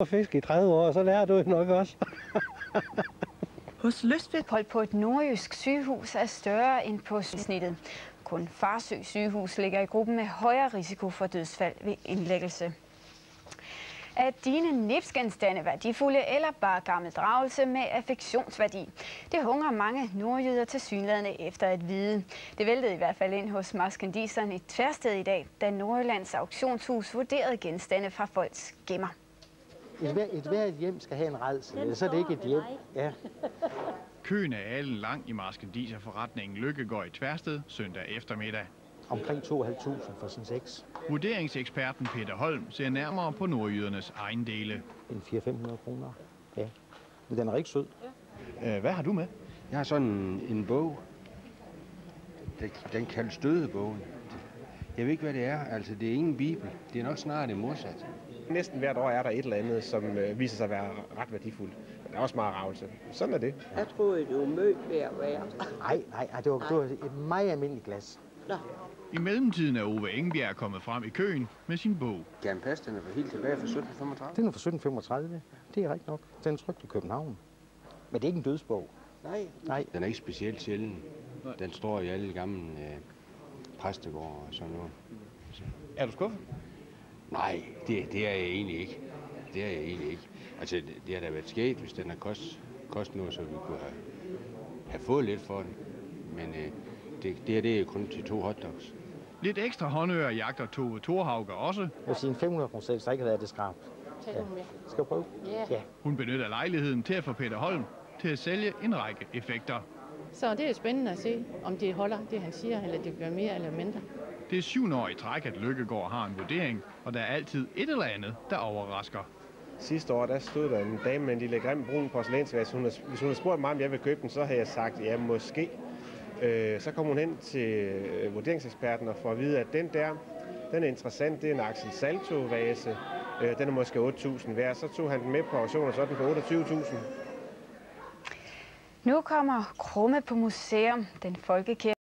at fiske i 30 år, så lærer du nok også. Hos Lystvedt på et nordjysk sygehus er større end på snittet. Kun Farsø sygehus ligger i gruppen med højere risiko for dødsfald ved indlæggelse. Er dine nipsgenstande værdifulde eller bare gammel dragelse med affektionsværdi? Det hungrer mange nordjyder tilsyneladende efter at vide. Det væltede i hvert fald ind hos marskandiseren i Tversted i dag, da Nordjyllands auktionshus vurderede genstande fra folks gemmer. Et hvert hjem skal have en rædsel, ellers er det ikke et hjem. Ja. Køen er alen lang i marskandisserforretningen Lykkegård i Tversted søndag eftermiddag. Omkring 2.500 for sådan 6. Vurderingseksperten Peter Holm ser nærmere på nordjydernes ejendele. En 400-500 kroner. Ja. Men den er rigtig sød. Hvad har du med? Jeg har sådan en bog. Den kaldes Dødebogen. Jeg ved ikke, hvad det er. Altså, det er ingen bibel. Det er nok snarere det modsat. Næsten hvert år er der et eller andet, som viser sig at være ret værdifuldt. Der er også meget ravelse. Sådan er det. Jeg troede, det var mødt ved at være. Nej, det var et meget almindeligt glas. Nå. I mellemtiden er Ove Engbjerg kommet frem i køen med sin bog. Kan passe, den er helt tilbage fra 1735? Den er fra 1735. Det er rigtigt nok. Den er trykt i København. Men det er ikke en dødsbog. Nej. Den er ikke specielt sjælden. Den står i alle gamle præstegårde og sådan noget. Er du skuffet? Nej, det er jeg egentlig ikke. Altså, det har da været skægt, hvis den har kostet noget, så vi kunne have fået lidt for den. Men det er kun til 2 hotdogs. Lidt ekstra håndører jagter Tove Thorhauger også. Jeg vil sige, en 500%, så ikke har været det skarpt. Ja. Skal du prøve? Ja. Hun benytter lejligheden til at få Peter Holm til at sælge en række effekter. Så det er spændende at se, om det holder, det han siger, eller det bliver mere eller mindre. Det er 7. år i træk, at Lykkegård har en vurdering, og der er altid et eller andet, der overrasker. Sidste år der stod der en dame med en lille grim brun porcelænsvase. Hvis hun havde spurgt mig, om jeg ville købe den, så havde jeg sagt, ja, måske. Så kom hun hen til vurderingseksperten og får at vide, at den er interessant. Det er en Axel Salto-vase. Den er måske 8.000 værd. Så tog han den med på auktion, og så er den på 28.000. Nu kommer Krumme på museum. Den folkekirke